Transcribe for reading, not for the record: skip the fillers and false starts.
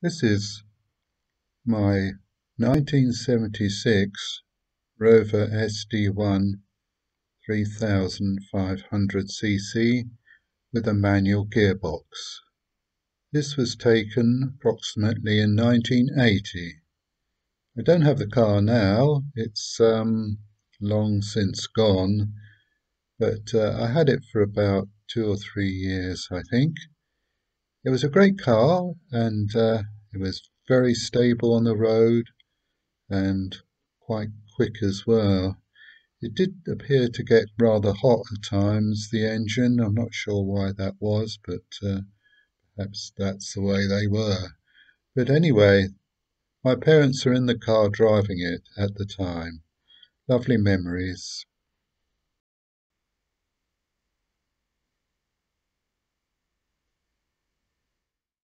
This is my 1976 Rover SD1 3500cc with a manual gearbox. This was taken approximately in 1980. I don't have the car now, it's long since gone, but I had it for about 2 or 3 years, I think. It was a great car, and it was very stable on the road and quite quick as well. It did appear to get rather hot at times, the engine. I'm not sure why that was, but perhaps that's the way they were. But anyway, my parents are in the car driving it at the time. Lovely memories.